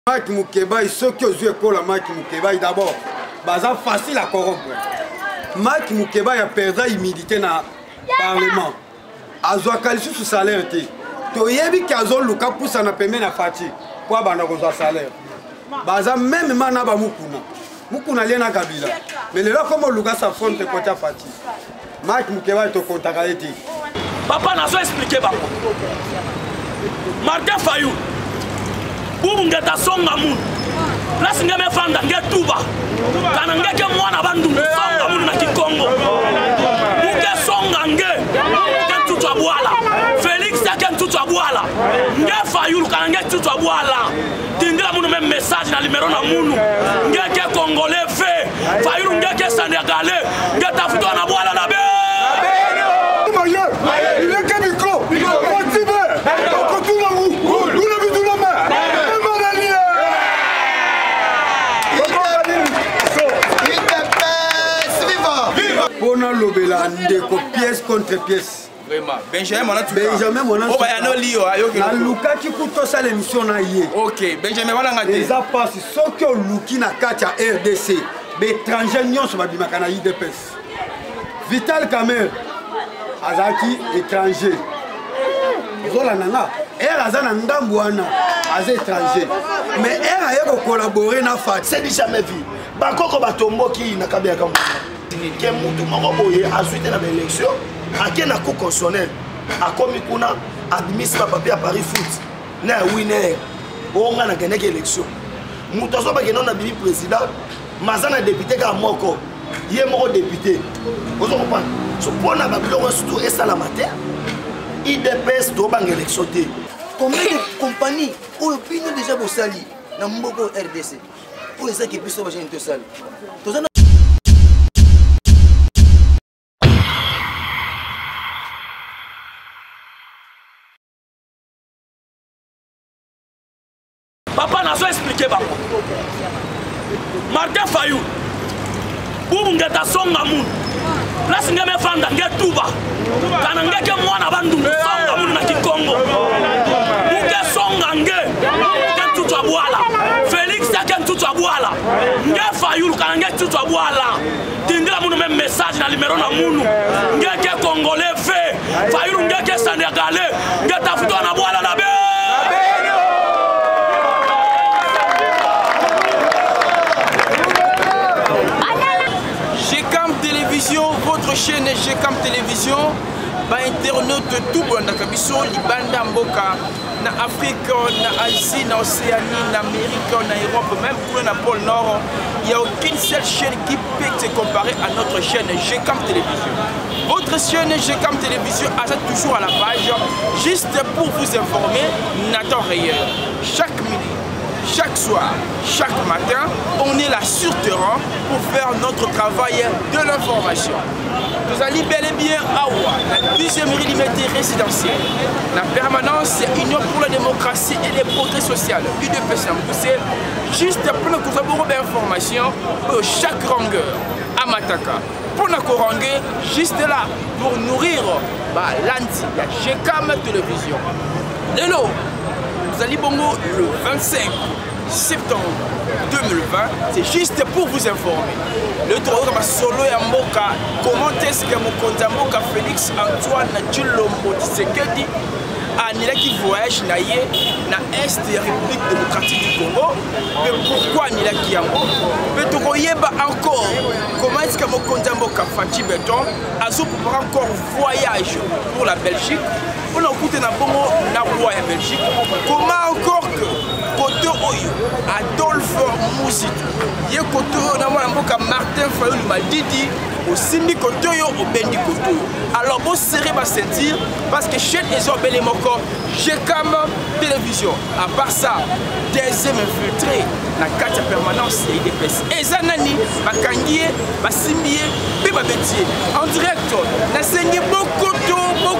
Mike Moukeba, ceux qui ont joué pour la Mike Moukeba, d'abord, c'est facile à corrompre. Mike Moukeba a perdu l'humidité dans le Parlement. Il a qualifié sous salaire. Il y a des gens qui ont poussé à payer la fatigue pour avoir un salaire. Même Mana Mukuna. Mukuna lien à Kabila. Mais là, comme Lucas s'affronte le côté fatigue. Mike Moukeba est au contact. Papa n'a pas expliqué. Martin Fayou. Bubu ngeta songa mun. Place ngeme fanda ngetuba. Kana ngeke mwana bandu songa mun na Kikongo. Muke songa nge. Kentutu abwala. Felix kentutu abwala. Nge Fayulu kana ngetutu abwala. Tindira munu même message na numéro na munu. Ngeke congolais fait. Fayulu ngeke sénégalais. Ngeta futo na bwala na be. Il est comme micro. On a lobela ndeko pièce contre pièce. Vraiment. Benjamin Mona tu. Benjamin Mona. Oh bah yano lio ayo. Na Luka qui coûte ça l'émission na yé. OK, Benjamin Mona ngate. Les a passé ce que Luki na katia RDC. Mais étrangers nyon so babima kana IDPS. Vital Kamer Azaki étranger. Zola nana. Elle azana ndambwana az étranger. Mais elle a collaboré na FAT. C'est déjà jamais vu. Bakoko batombo qui na kabia comme que mutu moko boye ensuite na élection aké na cour constitutionnelle akomi kuna administre papier à Paris foot na winner onga na gagner élection mutu so ba gagner na bibi président mazana député ka moko yé moko député ozo comprendre so pona ba biloko surtout et ça la matière IDPS to bang élection té combien de compagnies au bino déjà bo sali na mboko RDC pour les qui puissent ba gente sali Papa n'a pas expliqué. Martin Fayou. Bubu ngeta songa mun. Place ngeme fanda ngetuba. Kana ngeke mwana bandu songa mun na Kikongo. Muke songa nge. Kentutu abwala. Felix kentutu abwala. Nge Fayou kana ngetutu abwala. Tindira munu même message na numéro na munu. Ngeke congolais fait. Fayou ngeke sénégalais. Ngeta futo na bwala na be. Votre chaîne GCAM Télévision, ba internaute tout bon na kabiso libanda mboka na Afrique, na Asie, na Océanie, na Amérique, na Europe, même pour le pôle Nord, il n'y a aucune seule chaîne qui peut se comparer à notre chaîne GCAM Télévision. Votre chaîne GCAM Télévision achète toujours à la page, juste pour vous informer, n'attend rien. Chaque midi, chaque soir, chaque matin, on est là sur terrain pour faire notre travail de l'information. Nous allons bel et bien à la 10e millimètre résidentielle. La permanence Union pour la démocratie et les progrès sociaux. UDPS poussé juste pour nous collaborer d'informations pour chaque longueur à Mataka. Pour nous couranger juste là pour nourrir l'anti, la GCAM Télévision. De l'eau. Nous allons bongo le 25 septembre 2020, c'est juste pour vous informer. Le droit de solo et Mboka, comment est-ce que mon compte Mboka Félix Antoine Tshilombo Tshisekedi a qui voyage na Est de la République démocratique du Congo. Mais pourquoi il a qui mais tu connais encore comment est-ce que mon compte Mboka Fati Beton a préparé encore voyage pour la Belgique. On a écouté na bongo na roi en Belgique. Comment encore que côté Oyo Adolphe Mouzitou yé côté na mwana mboka Martin Fayulu Madidi au Simi côté yo au Bendi côté. Alors bon serré va sentir parce que chaîne les obélés moko GCAM Télévision. À part ça, deuxième infiltré la carte permanence et IDPS. Et Zanani, Bakangié, Basimbié, Bébabetier. En direct, la saignée Bokoto.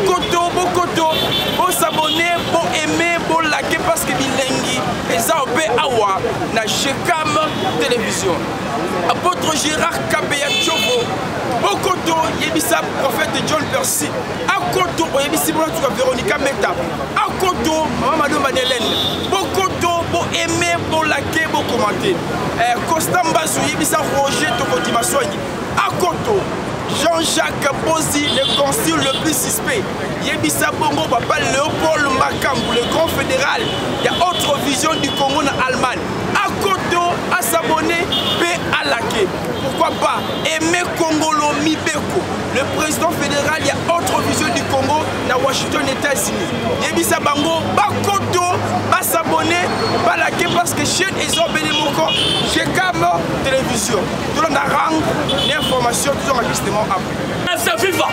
Pour s'abonner, pour aimer, pour liker parce que bilingue. Et ça, on peut avoir la GCAM Télévision. Apôtre Gérard Kabea Tchobo. Bokoto, Yebisa, prophète John Percy. Akoto, Yebisi, Véronica Meta. Akoto, Mamadou Madeleine. Bokoto, Bon aimer, bon liker, bon commenter. Constant Bazou, Yebisa Roger Tokondima Soigny. Akoto, Jean-Jacques Bozi, le consul le plus suspect. Yebisa Bongo, papa Léopold Makambu, le grand fédéral. Il y a autre vision du Congo en Allemagne. Akoto, à s'abonner, paix à laquer. Pourquoi pas aimer Congolo Mibeko, le président fédéral, il y a autre vision du Congo dans Washington, États-Unis. Yebisa Bango, Bakoto, à s'abonner, pas laquer parce que chaîne ils ont béni mon corps. J'ai comme télévision. Tout le monde a rang l'information, tout le monde a justement après. C'est FIFA.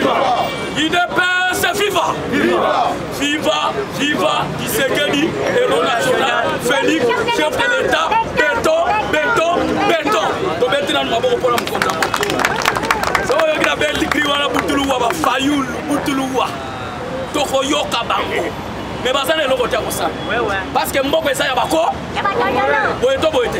C'est FIFA. FIFA, Tshisekedi, héros national, Félix, chef de l'État, béton. To beti na maboko pour la mkonda. So yo kina beti kriwana butuluwa ba fayulu butuluwa. Toko yoka bango. Mais bazana eloko tia kosa. Parce que mboko esa ya bako. Boyete.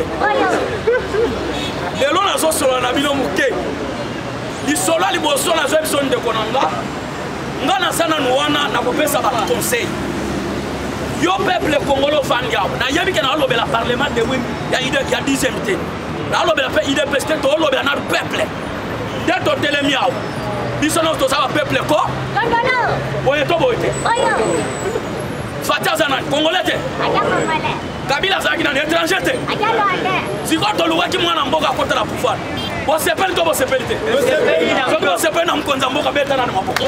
Lelo na zo solo na bino muke. Isola liboso na zo biso ndeko nanga. Ngana sana nuwana na kopesa ba conseil. Yo peuple congolais vangiao. Na yebi ke na lobela parlement de wim ya ide ya 10e té. Na lobela pe ide peste to lobela na peuple. De to telemiao. Biso na to sa peuple ko? Boyete. Fatia zana congolais te. Kabila zaki na étranger te. Si ko to luwa ki mwana mboka kota la pouvoir. Bo sepel to bo sepelite. Bo sepel na mkonza mboka beta na maboko.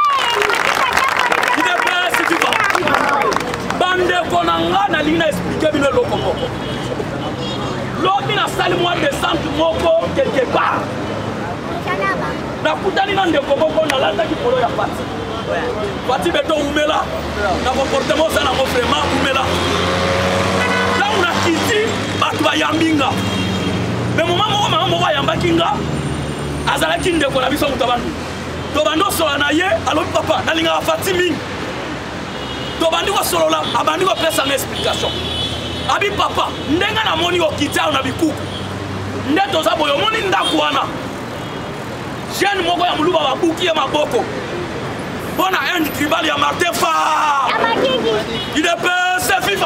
Ide peste tu vas. Bande konanga na lina expliquer bino loko moko. Lobi na sali mois de décembre moko quelque part. Na kutani na ndeko moko na landa ki polo ya pati. Pati beto umela na comportement ça na mo vraiment umela. Là on a quitté batu ba yambinga. Mais moment moko yamba kinga azala kinde ko na biso mutabandu. To bando so na ye alo papa na linga Fatimi. Tobandi ko solola abandi ko pesa na explication. Abi papa ndenga na moni okita na bikuku. Ndeto za boyo moni ndakwana. Jeune moko ya muluba babuki ya maboko. Bona un tribal ya Martin Fa. Il est c'est FIFA.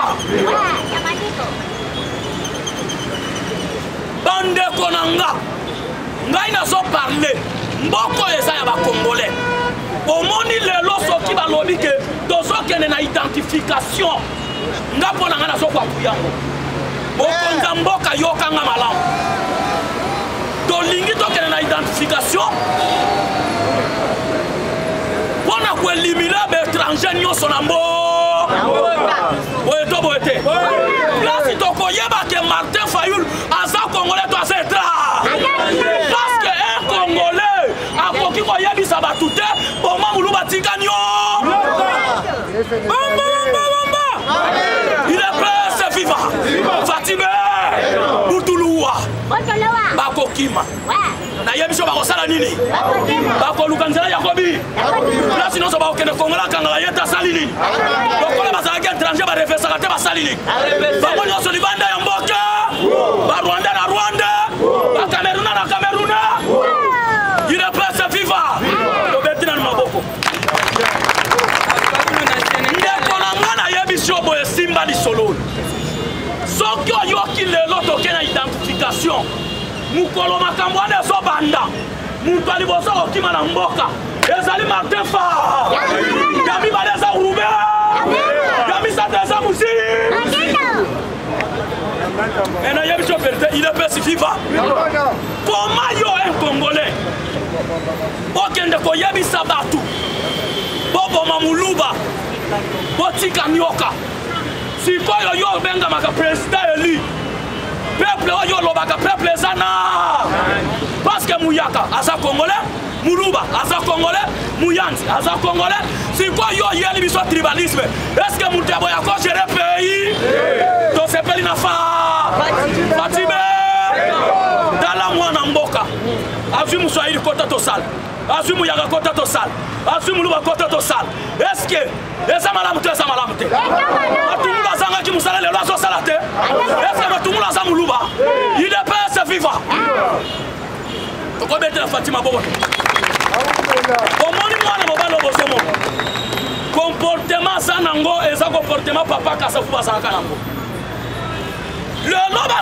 Bande konanga. Ngai na so parler. Mboko eza ya ba Congolais. Omoni lelo soki balobi ke tozokende na identification ngapo na ngana soko akuyango bokonza mboka yokanga malamu tolingi tokende na identification pona koelimine baétranger nyonso na mboka boyete plasi tokoyeba ke Martin Fayulu aza congolais to aza etra parce que un congolais akoki koyebisa batu te boma muluba tikani yo bamba il est prêt c'est FIFA Fatime Butuluwa bakokima na yebiso bakosala nini bakoluka nzela yakobi plasi nyonso bakokende kongola kangala yeta asali nini lokola bazalaki étranger barefesaka te basali nini bango nyonso libanda ya mboka barwanda na rwanda bakameruna na kameruna il est prêt c'est FIFA tobeti na maboko ndeko na nga na yebiso boye simba lisolo soki oyoki lelo toke na identification mukolo makambo wana ezobanda mutu aliboso kokima na mboka ezali Martin Fa ya mibale eza Rube ya misato eza Musi ena yebiso verité il est pesi FIFA comment yo un Congolais okende koyebisa batu boboma muluba botika nyoka sikoyo yo bengamaka président eli peuple oyo lobaka peuple ezana parce que muyaka aza congolais muluba aza congolais muyanzi aza congolais sikoyo yeli biso tribalisme est-ce que mutu aboya ko gérer pays to sepeli na fa Fatime dala mwana mboka azwi muswahili kota tosala azwi muyaka kota tosala azwi muluba kota tosala est-ce que eza malamu te eza malamu te batumulu azangaki mosala lelo azosala te est-ce que batumulu aza muluba il est prêt c'est FIFA tokobetela Fatima bobo omoni mwana mobali obosomo comportement aza nango eza comportement papa kasafu bazalaka nango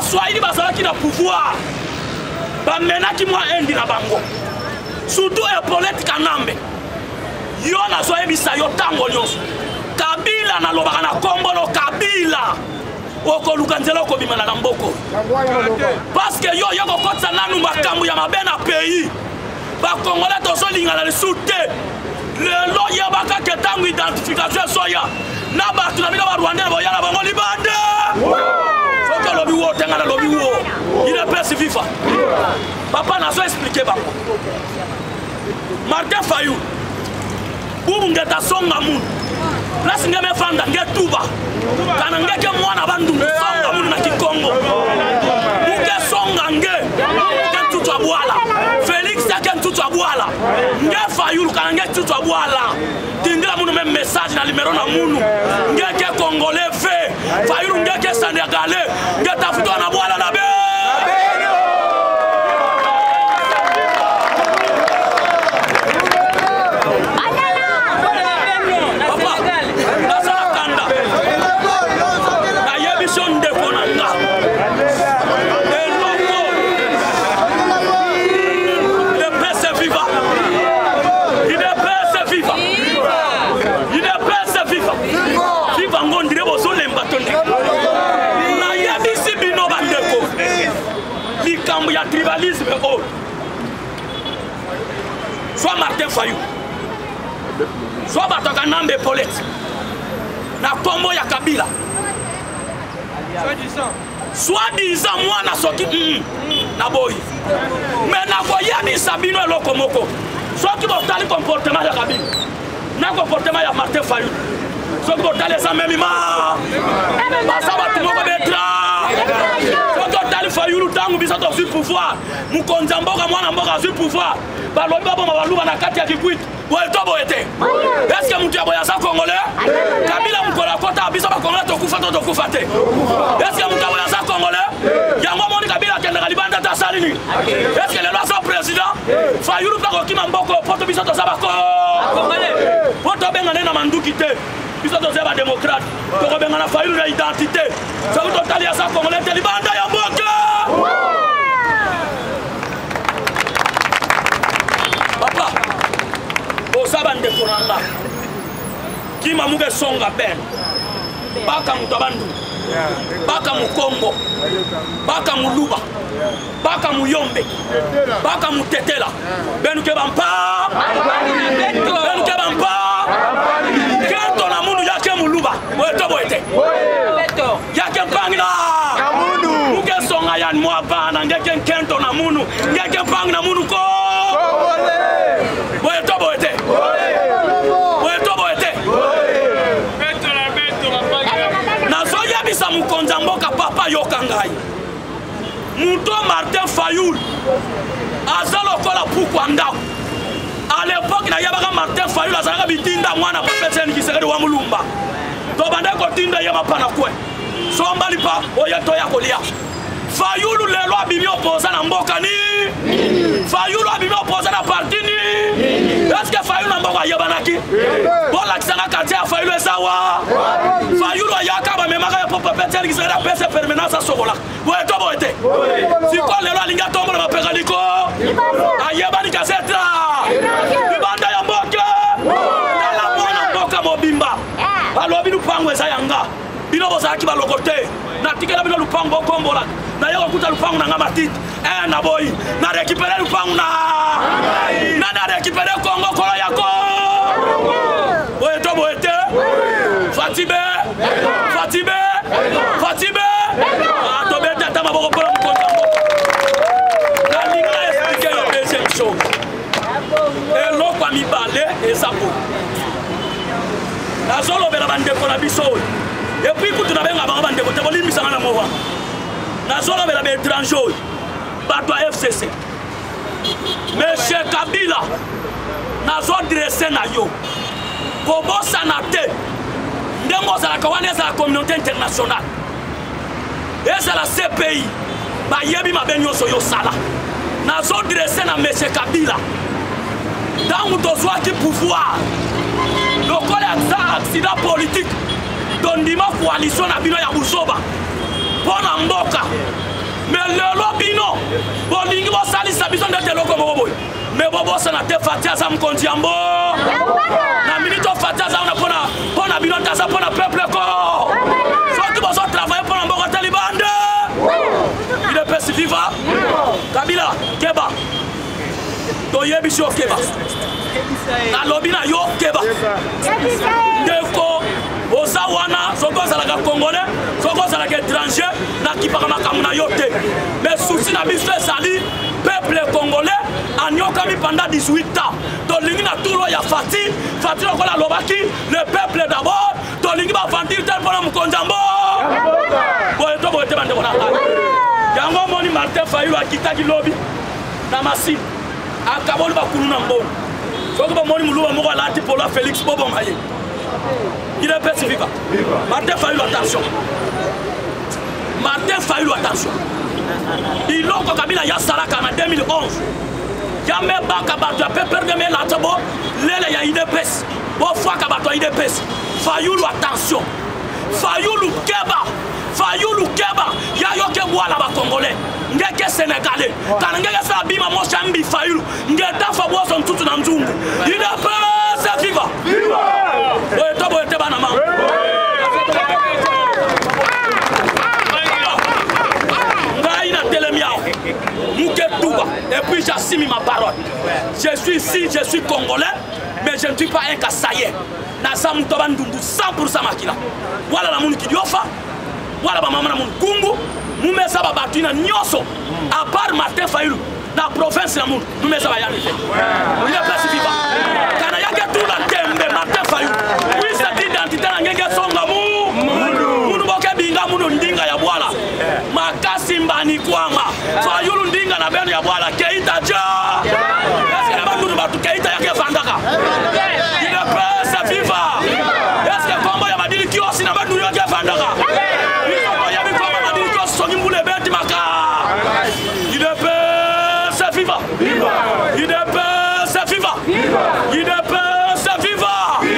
baswahili bazalaki na pouvoir bamenaki mwa endi na bango surtout Epaulette Kanambe yo nazoyebisa yo ntango nyonso Kabila nalobaka na kombolo Kabila okoluka nzela okobimana na mboko parce que yo kokotisa nanu makambo ya mabe na pays bakongole tozolingana lisusu te lelo yebaka ke ntango identification esoya na bato na bino barwandais boya na bango libande soki olobi wo tenga na lobi wo idps viva papa nazo explike bango Martin Fayulu bubu ngeta songa munu place ngeme fanda ngetuba kana ngeke mwana bandu songa munu na Kikongo muke songa nge kentutu abwala Félix kentutu abwala nge Fayulu kana nge tutu abwala tindira munu même message na numéro na munu ngeke congolais fe Fayulu ngeke sénégalais ngeta futo na bwala na be ya tribalisme haut soit Martin Fayulu soit batoka Nambe Paulette na kombo ya Kabila soi-disant mwana soki na boyi mais na koyebisa bino eloko moko soki botali comportement ya Kabila na comportement ya Martin Fayulu soki botali eza memima basa bato moko betra Fayulu tangu bisa tozi pouvoir mukonza mboka mwana mboka azi pouvoir balobi baboma baluba na kati ya Kikwit boetobo ete est-ce que mutu ya boya za congolais Kabila mukola kota bisa ba congolais tokufa to tokufa te est-ce que mutu ya boya za congolais yango moni Kabila kendaka libanda ta salini est-ce que le loi son président Fayulu pa kokima mboko poto bisa to sabako congolais poto benga na manduki te bisa to zeba démocrate to benga na Fayulu na identité ça vous total ya za congolais te libanda ya mboka papa osaba ndeko nanga kima muke songa ben baka mutabandu baka mukongo baka muluba baka muyombe baka mutetela benuke bampa benuke bampa kento na munu yake muluba boeto boete yake mpangina muke songa yan mwabana ngeke kento na munu ngeke mpang na munu ko boeto boete boeto boete nazoya bisa mukonza mboka papa yokangai muto Martin Fayulu azalo kola pourquoi ndako à l'époque na yabaka Martin Fayulu azalaka bitinda mwana papeteni kisekedi wa mulumba to bande ko tinda yaba pana kwe sombali pa oya to ya kolia Fayulu lelo abimi opoza na mboka ni Fayulu abimi opoza na parti ni est-ce que Fayulu na mboka yabanaki bola kisanga kati ya Fayulu esawa Fayulu ayaka ba memaka ya papa peteli kisanga pese permanence sokola boeto boete siko lelo alinga tombola mapeka liko ayebani kasetra libanda ya mboka na mwana mboka mobimba alobi lupango eza yanga bino bozalaki balokote natikela bino lupango bokombola na yo kuta lupango na ngamatiti na boyi na récupérer lupango na récupérer Congo kola yako boeto boete Fatibe atobeta tama boko kola mukonza na linga expliquer la deuxième chose eloko mibale ezapo nazolobela bandeko na biso et puis kutu na benga bango bandeko te bolimbisanga na mowa nazolobela baétranger oyo bato ya FCC monsieur Kabila nazodresse na yo kobosana te ndenge ozalaka wana ezala communauté internationale ezala CPI bayebi mabe nyonso yosala nazodresse na monsieur Kabila ntango tozwaki pouvoir lokola accident politique tondima coalition na bino ya buzoba mpona mboka lelo bino bolingi bosalisa biso nde teloko moko boye me bobosana te Fati aza mokonzi yambo na minute Fati aza mpona bino te aza mpona peuple ko soki bozotravaille mpona mboka te libande UDPS viva Kabila keba toyebisi yo keba nalobi na yo keba ndeko oza wana soki ozalaka congolais soki ozalaka étranger nakipaka makambo na yo te mais souci na biso ezali peuple congolais anyokami pendant 18 ans tolingi na tulo ya Fati lokola alobaki le peuple d'abord tolingi bavandiri te mpona mokonzi yambo boye to boye te bandeko na ngai yango omoni Martin Fayulu akitaki lobi na masini akaboli bakulu na mbongo soki bomoni moluba moko alati polo ya Félix bobonga ye UDPS viva Martin Fayulu attention Martin Fayulu attention iloko Kabila ya salaka na 2011 yame baka bato ya PPRD latabo lele ya UDPS bofwaka bato ya UDPS Fayulu attention Fayulu keba ya yoke bwala ba Congolais ngeke Sénégalais kana ngeke sa bima moshambi Fayulu ngeta fa boso ntutu na nzungu UDPS viva oye to boye te bana ma ngai na telemiao muke tuba et puis j'assume ma parole je suis ici je suis congolais mais je ne suis pas un Kassaye na samu toba ndundu 100% makila wala la munu kidiofa wala ba mama na munu kungu mumesa ba batina nyoso à part Martin Fayulu na province na munu mumesa ba yani il est place viva kana yake tout la tembe Martin Fayulu oui cette identité na ngenge songa munu boke binga munu ndinga ya bwala makasi mbani kwanga Fayulu ndinga na beno ya bwala keita ja est-ce que ba munu batu keita yake vandaka il est place viva est-ce que kombo ya madili kiosi na batu yake vandaka UDPS viva UDPS viva UDPS viva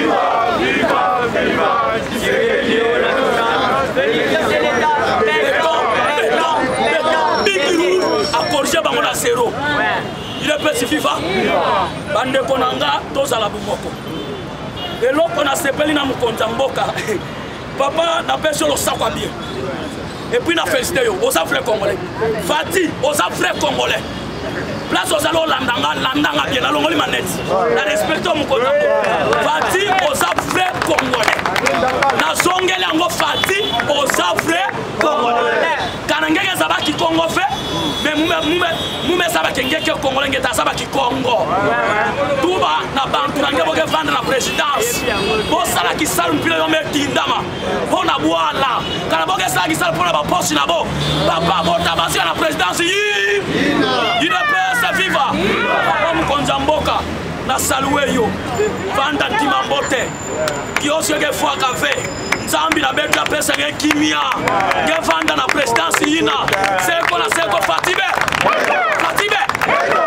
a corrigé bango na zéro UDPS viva bandeko nanga tozala bumoko eloko na sepeli na mokonzi mboka papa napesi lo sakwa bien et puis na félicité yo aux frères congolais Fati aux frères congolais place aux allo landanga bien alongoli maneti na respecte mon kongo Fati aux frères congolais na zongeli yango Fati aux frères congolais kana ngeke zabaki Congo fait mais mume sabaki ngeke congolais ngeta sabaki Congo tuba na bantu na ngebo ke vendre la présidence bo sala ki salu mpila yo metindama pona bwala kana boke sala ki salu pona ba poste na bo papa bota basi na présidence il est viva papa mkonza mboka na salué yo vanda timambote kiosio ke fois café nzambi na beta pesa ke kimia ke vanda na présidence ina seko na seko Fatibe